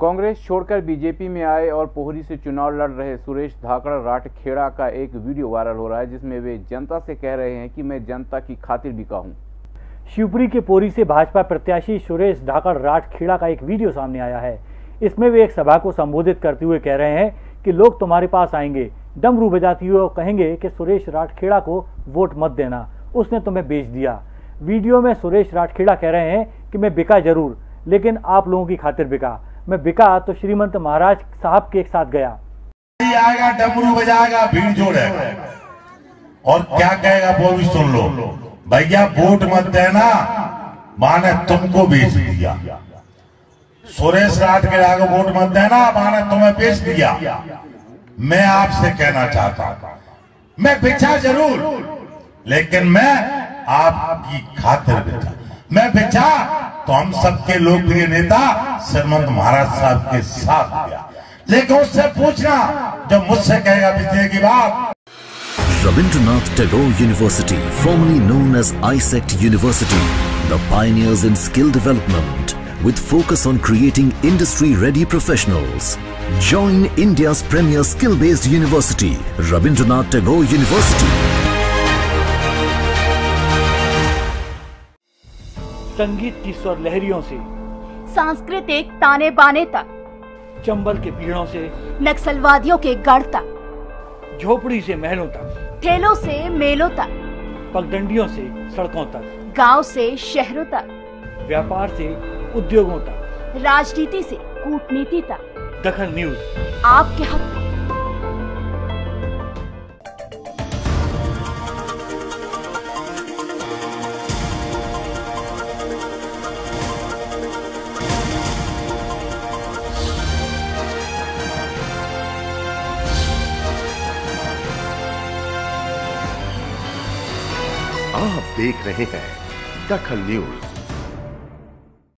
कांग्रेस छोड़कर बीजेपी में आए और पोहरी से चुनाव लड़ रहे सुरेश धाकड़ राठखेड़ा का एक वीडियो वायरल हो रहा है, जिसमें वे जनता से कह रहे हैं कि मैं जनता की खातिर बिका हूं। शिवपुरी के पोहरी से भाजपा प्रत्याशी सुरेश धाकड़ राठखेड़ा का एक वीडियो सामने आया है। इसमें वे एक सभा को संबोधित करते हुए कह रहे हैं कि लोग तुम्हारे पास आएंगे, डमरू बजाती हुए कहेंगे कि सुरेश राठखेड़ा को वोट मत देना, उसने तुम्हें बेच दिया। वीडियो में सुरेश राठखेड़ा कह रहे हैं कि मैं बिका जरूर, लेकिन आप लोगों की खातिर बिका। मैं बिका तो श्रीमंत महाराज साहब के साथ गया। आएगा, डमरू बजाएगा, भीड़ जोड़ेगा और क्या कहेगा वो भी सुन लो। भैया वोट मत देना, माने तुमको बेच दिया। सुरेश राठखेड़ा को वोट मत देना, माने तुम्हें बेच दिया। मैं आपसे कहना चाहता हूं, मैं बेचा जरूर, लेकिन मैं आपकी खातिर बेचा। मैं बेचा तो हम सबके लोकप्रिय नेता श्रीमंत महाराज साहब के साथ गया, लेकिन उससे पूछना जो मुझसे कहेगा बेचने की बात। Rabindranath Tagore University, formerly known as ISECT University, the pioneers in skill development with focus on creating industry-ready professionals. Join India's premier skill-based university, Rabindranath Tagore University. संगीत की स्वर लहरियों से सांस्कृतिक ताने बाने तक, चंबल के पीड़ों से नक्सलवादियों के गढ़ तक, झोपड़ी से महलों तक, ठेलों से मेलों तक, पगडंडियों से सड़कों तक, गांव से शहरों तक, व्यापार से उद्योगों तक, राजनीति से कूटनीति तक, दखल न्यूज आपके हक में। आप देख रहे हैं दखल न्यूज।